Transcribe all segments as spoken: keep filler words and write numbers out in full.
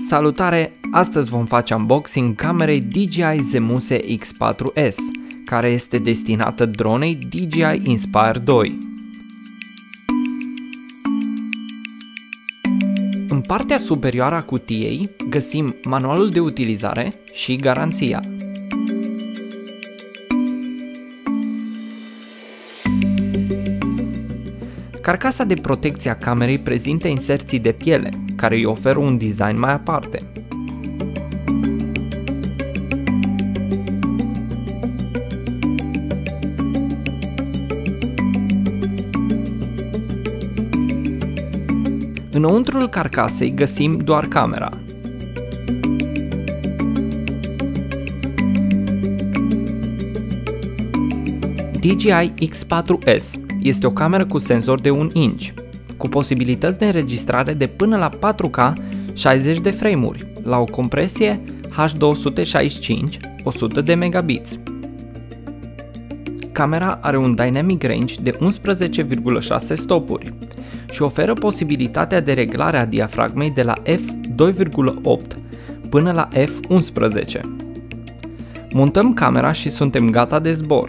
Salutare! Astăzi vom face unboxing camerei D J I Zemuse X patru S, care este destinată dronei D J I Inspire doi. În partea superioară a cutiei găsim manualul de utilizare și garanția. Carcasa de protecție a camerei prezintă inserții de piele, care îi oferă un design mai aparte. Înăuntrul carcasei găsim doar camera. D J I X patru S este o cameră cu senzor de un inch, cu posibilități de înregistrare de până la patru K șaizeci de frame-uri, la o compresie H două sute șaizeci și cinci o sută de megabits. Camera are un dynamic range de unsprezece virgulă șase stopuri și oferă posibilitatea de reglare a diafragmei de la F doi virgulă opt până la F unsprezece. Montăm camera și suntem gata de zbor.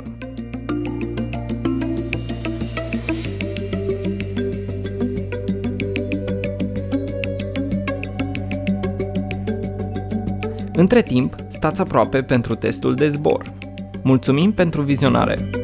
Între timp, stați aproape pentru testul de zbor. Mulțumim pentru vizionare!